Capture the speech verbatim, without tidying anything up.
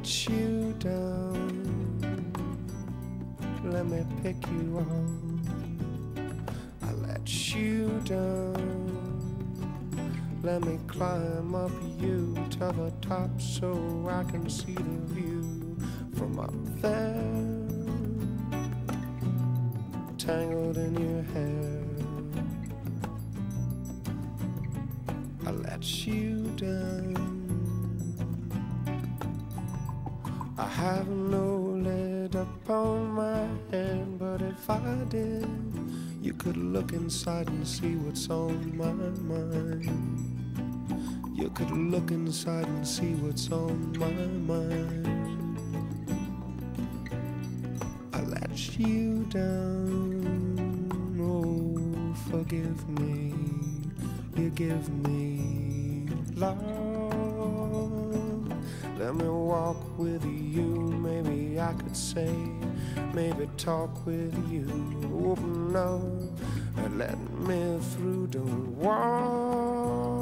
let you down. Let me pick you up. I let you down. Let me climb up you to the top so I can see the view from up there. Tangled in your hair, I let you down. I have no lid upon my hand, but if I did, you could look inside and see what's on my mind. You could look inside and see what's on my mind. I let you down. Oh, forgive me. You give me love. Let me walk with you. Maybe I could say, maybe talk with you. Open up and let me through. Don't walk